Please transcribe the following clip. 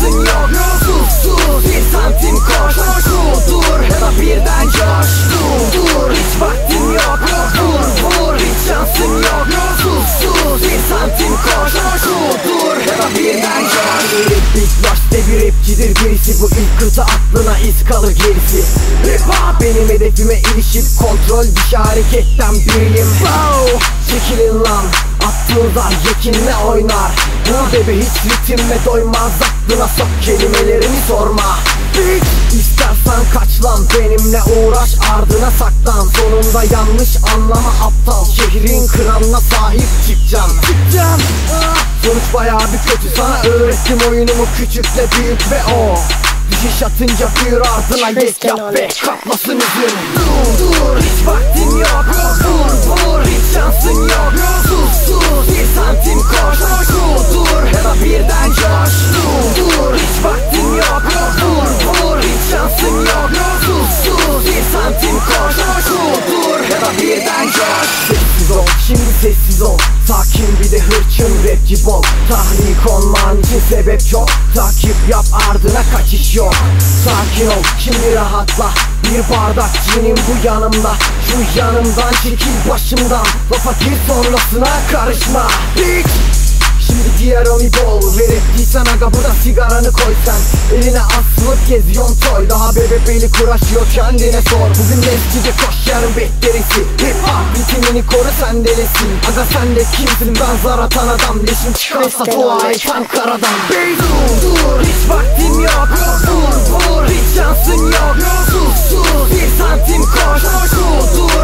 şansın yok. Sus bir santim koş. Dur ya da birden coş. Dur hiç vaktin yok. Vur hiç şansın yok. Sus bir santim koş. Dur ya da birden coş. Big Boss'te bir rapçidir birisi. Bu ilk kıta aklına iz kalır gerisi. Hip hop benim hedefime ilişip kontrol dışı hareketten biriyim. Çekilin lan, attığın zar yekinle oynar. Bu bebe hiç ritimle doymaz, aklına sok kelimelerimi sorma. Bitch, istersen kaç lan, benimle uğraş ardına saklan. Sonunda yanlış anlama aptal, şehrin kralına sahip çıkacağım. Sonuç bayağı bir kötü, sana öğrettim oyunumu küçükle büyük ve o. Düşüş atınca büyür ardına geç yap ve kapmasın üzüm. Dur hiç vaktin yok. Vur hiç şansın yok. Sus bir santim koş. Dur ya da birden coş. Dur hiç vaktin yok. Vur hiç şansın yok. Sus bir santim koş. Dur ya da birden coş. Sessiz ol şimdi, sessiz ol. Sakin bir de hırçın rapçi bol. Tahrik olman için sebep çok. Takip yap ardına kaçış yok. Sakin ol şimdi, rahatla. Bir bardak cinim bu yanımda. Şu yanımdan çekil başımdan. Lafa gir sonrasına karışma bitch. Şimdi diğer oni bol. Verip değilsen aga burada sigaranı koy sen. Eline asılıp geziyorsun toy. Daha bebe beli kuraşıyor kendine sor. Bugün mescide koş yarın beklerisi. Hip hop bitimini koru sen delisin. Aga sen de kimsin, ben zar atan adam. Leşim çıkarsa dua et Ankara'dan. Dur hiç vaktin yok. Vur hiç şansın yok. Sus bir santim koş. Dur